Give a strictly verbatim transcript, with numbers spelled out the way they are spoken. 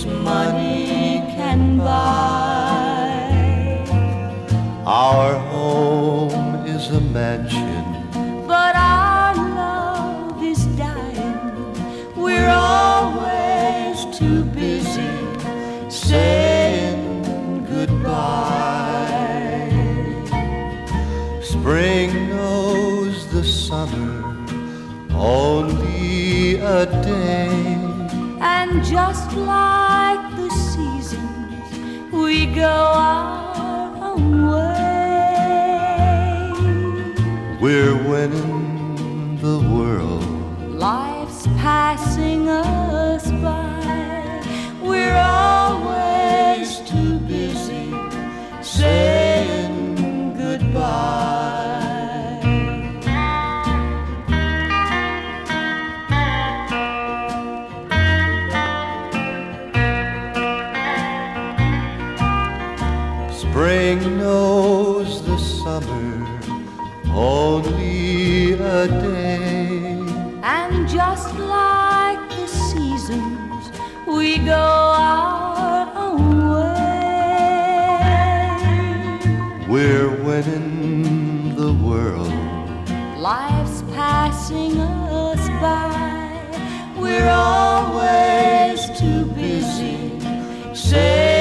things money can buy. Our home is a mansion, but our love is dying. We're always too busy saying goodbye. spring knows the summer only a day, and just like the seasons, we go our own way. We're winning the world, Life's passing us by. We're always too busy saying goodbye. spring knows the summer only a day, And just like the seasons, we go our own way. we're winning the world, Life's passing us by. We're always too busy saying